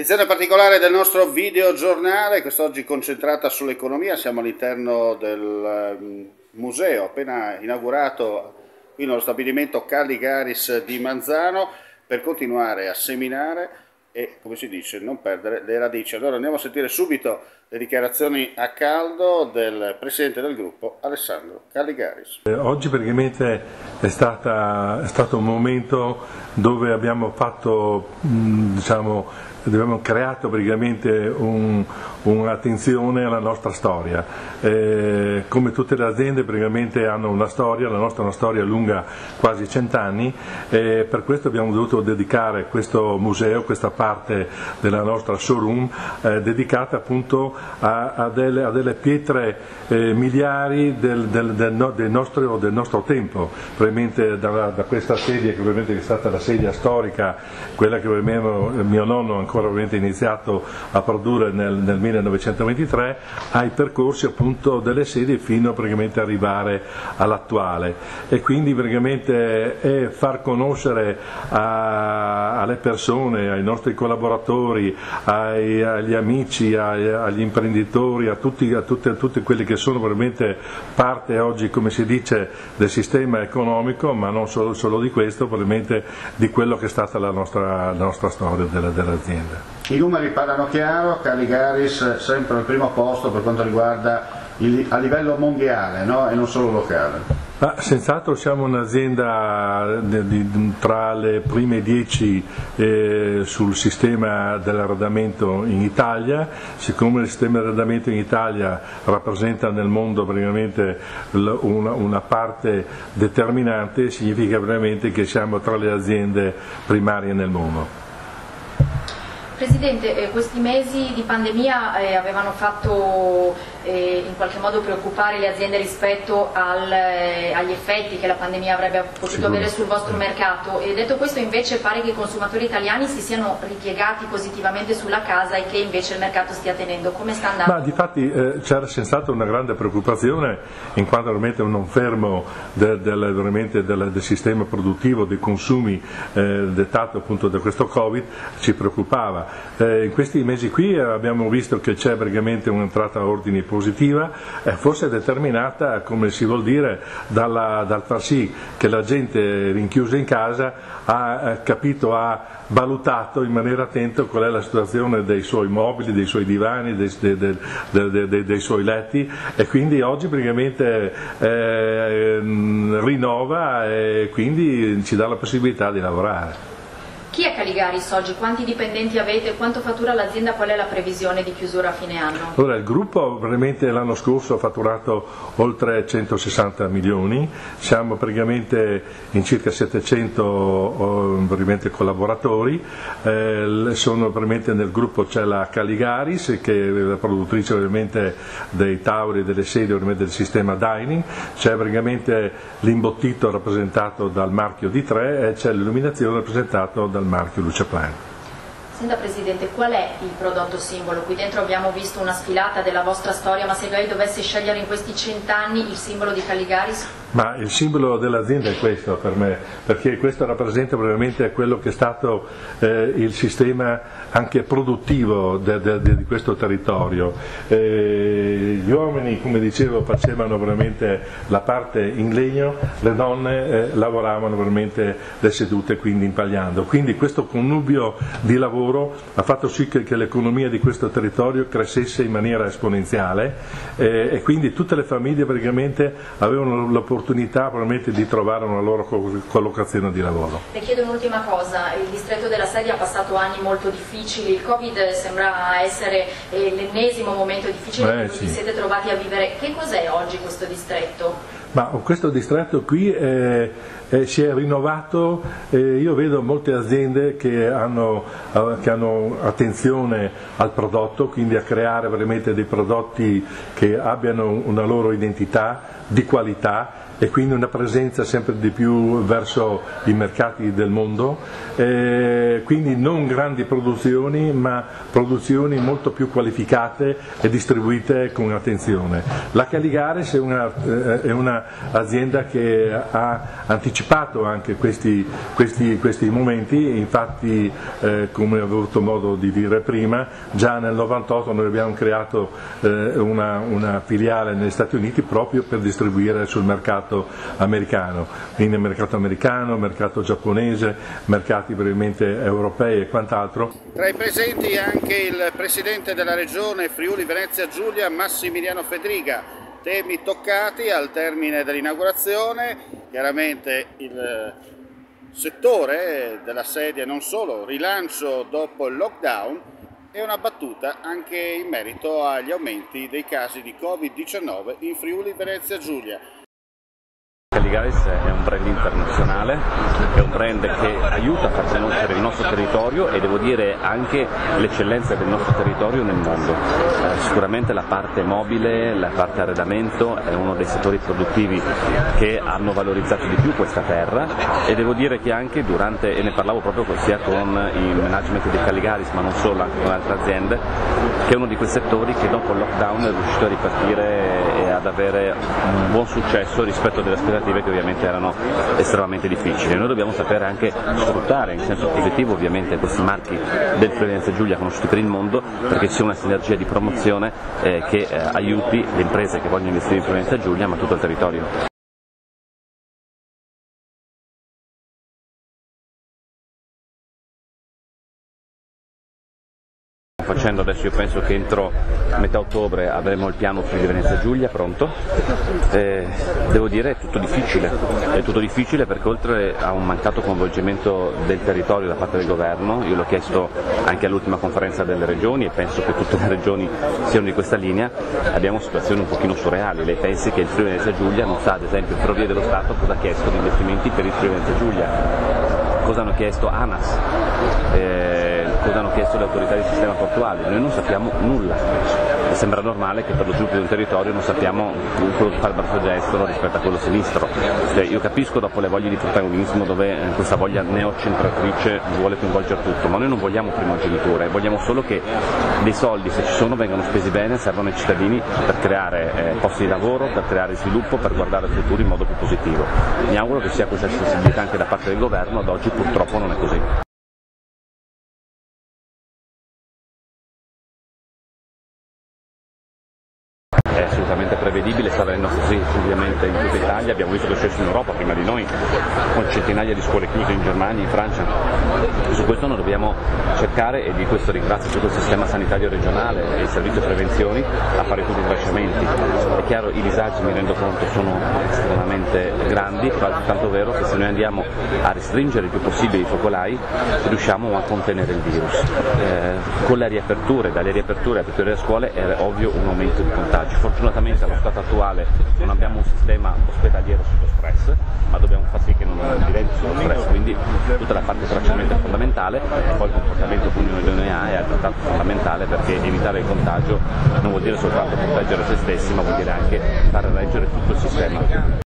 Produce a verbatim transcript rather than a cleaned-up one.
Edizione particolare del nostro videogiornale, quest'oggi concentrata sull'economia. Siamo all'interno del museo appena inaugurato qui nello stabilimento Calligaris di Manzano per continuare a seminare e, come si dice, non perdere le radici. Allora andiamo a sentire subito le dichiarazioni a caldo del presidente del gruppo, Alessandro Calligaris. Oggi praticamente è, stata, è stato un momento dove abbiamo fatto, diciamo, abbiamo creato praticamente un, un'attenzione alla nostra storia. Eh, come tutte le aziende praticamente hanno una storia, la nostra è una storia lunga quasi cent'anni, e per questo abbiamo dovuto dedicare questo museo, questa parte della nostra showroom, eh, dedicata appunto a, a, delle, a delle pietre eh, miliari del, del, del, no, del, nostro, del nostro tempo, probabilmente da, da questa sedia che probabilmente è stata la sedia storica, quella che mio nonno ancora ovviamente iniziato a produrre nel, nel millenovecentoventitré, ai percorsi appunto delle sedie fino a praticamente arrivare all'attuale, e quindi praticamente è far conoscere a, alle persone, ai nostri collaboratori, ai, agli amici, ai, agli imprenditori, a tutti, a, tutti, a tutti quelli che sono veramente parte oggi, come si dice, del sistema economico, ma non solo, solo di questo, probabilmente di quello che è stata la nostra, la nostra storia della, dell'azienda. I numeri parlano chiaro, Calligaris sempre al primo posto per quanto riguarda il, a livello mondiale, no? E non solo locale. Ah, senz'altro siamo un'azienda tra le prime dieci eh, sul sistema dell'arredamento in Italia. Siccome il sistema di arredamento in Italia rappresenta nel mondo praticamente una, una parte determinante, significa veramente che siamo tra le aziende primarie nel mondo. Presidente, eh, questi mesi di pandemia eh, avevano fatto eh, in qualche modo preoccupare le aziende rispetto al, eh, agli effetti che la pandemia avrebbe potuto avere sul vostro mercato, e detto questo invece pare che i consumatori italiani si siano ripiegati positivamente sulla casa e che invece il mercato stia tenendo. Come sta andando? Ma difatti eh, c'era senz'altro una grande preoccupazione, in quanto veramente un fermo del, del, veramente del, del sistema produttivo, dei consumi eh, dettato appunto da questo Covid, ci preoccupava. Eh, in questi mesi qui abbiamo visto che c'è praticamente un'entrata a ordini positiva, eh, forse determinata, come si vuol dire, dalla, dal far sì che la gente rinchiusa in casa ha eh, capito, ha valutato in maniera attenta qual è la situazione dei suoi mobili, dei suoi divani, dei, dei, dei, dei, dei, dei suoi letti, e quindi oggi praticamente eh, rinnova e quindi ci dà la possibilità di lavorare. Chi è Calligaris oggi? Quanti dipendenti avete? Quanto fattura l'azienda? Qual è la previsione di chiusura a fine anno? Allora, il gruppo veramente l'anno scorso ha fatturato oltre centosessanta milioni, siamo praticamente in circa settecento collaboratori, eh, sono veramente nel gruppo c'è la Calligaris, che è la produttrice ovviamente dei tavoli e delle sedie ovviamente del sistema dining, c'è praticamente l'imbottito rappresentato dal marchio D tre e c'è l'illuminazione rappresentato dal marchio Luceplan. Senta Presidente, qual è il prodotto simbolo? Qui dentro abbiamo visto una sfilata della vostra storia, ma se lei dovesse scegliere in questi cent'anni il simbolo di Calligaris? Ma il simbolo dell'azienda è questo per me, perché questo rappresenta probabilmente quello che è stato eh, il sistema anche produttivo de, de, de, di questo territorio. Eh, gli uomini, come dicevo, facevano veramente la parte in legno, le donne eh, lavoravano veramente le sedute, quindi impagliando. Quindi questo connubio di lavoro ha fatto sì che, che l'economia di questo territorio crescesse in maniera esponenziale, eh, e quindi tutte le famiglie praticamente avevano l'opportunità probabilmente di trovare una loro collocazione di lavoro. Le chiedo un'ultima cosa, il distretto della Sedia ha passato anni molto difficili, il Covid sembra essere eh, l'ennesimo momento difficile eh, che sì. vi siete trovati a vivere. Che cos'è oggi questo distretto? Ma questo distretto qui eh, eh, si è rinnovato, eh, io vedo molte aziende che hanno, eh, che hanno attenzione al prodotto, quindi a creare veramente dei prodotti che abbiano una loro identità di qualità, e quindi una presenza sempre di più verso i mercati del mondo, eh, quindi non grandi produzioni ma produzioni molto più qualificate e distribuite con attenzione. La Caligaris è un'azienda eh, che ha anticipato anche questi, questi, questi momenti, infatti eh, come ho avuto modo di dire prima, già nel novantotto noi abbiamo creato eh, una, una filiale negli Stati Uniti proprio per distribuire sul mercato americano, quindi mercato americano, mercato giapponese, mercati brevemente europei e quant'altro. Tra i presenti anche il presidente della regione Friuli Venezia Giulia, Massimiliano Fedriga. Temi toccati al termine dell'inaugurazione, chiaramente il settore della sedia e non solo, rilancio dopo il lockdown e una battuta anche in merito agli aumenti dei casi di Covid diciannove in Friuli Venezia Giulia. Caligaris è un brand internazionale, è un brand che aiuta a far conoscere il nostro territorio e devo dire anche l'eccellenza del nostro territorio nel mondo. Eh, sicuramente la parte mobile, la parte arredamento è uno dei settori produttivi che hanno valorizzato di più questa terra e devo dire che anche durante, e ne parlavo proprio sia con il management di Caligaris ma non solo, anche con altre aziende, che è uno di quei settori che dopo il lockdown è riuscito a ripartire e ad avere un buon successo rispetto alle aspettative che ovviamente erano estremamente difficili. Noi dobbiamo sapere anche sfruttare in senso positivo ovviamente questi marchi del Friuli Venezia Giulia conosciuti per il mondo, perché ci sia una sinergia di promozione eh, che eh, aiuti le imprese che vogliono investire in Friuli Venezia Giulia ma tutto il territorio. Facendo adesso, io penso che entro metà ottobre avremo il piano Friuli Venezia Giulia pronto. Eh, devo dire è tutto difficile, è tutto difficile perché oltre a un mancato coinvolgimento del territorio da parte del governo, io l'ho chiesto anche all'ultima conferenza delle regioni e penso che tutte le regioni siano di questa linea, abbiamo situazioni un pochino surreali. Lei pensi che il Friuli Venezia Giulia non sa ad esempio il Ferrovie dello Stato cosa ha chiesto di investimenti per il Friuli Venezia Giulia, cosa hanno chiesto ANAS, eh, cosa hanno chiesto le autorità del sistema portuale, noi non sappiamo nulla. E sembra normale che per lo sviluppo di un territorio non sappiamo quello che fa il braccio destro rispetto a quello sinistro. Cioè, io capisco dopo le voglie di protagonismo dove questa voglia neocentratrice vuole coinvolgere tutto, ma noi non vogliamo primogeniture, vogliamo solo che dei soldi, se ci sono, vengano spesi bene, servono ai cittadini per creare eh, posti di lavoro, per creare sviluppo, per guardare al futuro in modo più positivo. Mi auguro che sia questa sensibilità anche da parte del governo, ad oggi purtroppo non è così. È assolutamente prevedibile, sta avvenendo così ovviamente in tutta Italia, abbiamo visto che è successo in Europa prima di noi, con centinaia di scuole chiuse in Germania, in Francia. Su questo noi dobbiamo cercare, e di questo ringrazio tutto il sistema sanitario regionale e il servizio prevenzioni, a fare tutti i tracciamenti. È chiaro, i disagi, mi rendo conto, sono estremamente grandi, però è altrettanto vero che se noi andiamo a restringere il più possibile i focolai riusciamo a contenere il virus. Eh, con le riaperture, dalle riaperture alle aperture delle scuole è ovvio un aumento di contagi. Fortunatamente allo stato attuale non abbiamo un sistema ospedaliero sotto stress, ma dobbiamo far sì che non diventi sotto stress, quindi tutta la parte tracciamento è fondamentale e poi il comportamento che ognuno di noi ha è altrettanto fondamentale, perché evitare il contagio non vuol dire soltanto proteggere se stessi, ma vuol dire anche far reggere tutto il sistema.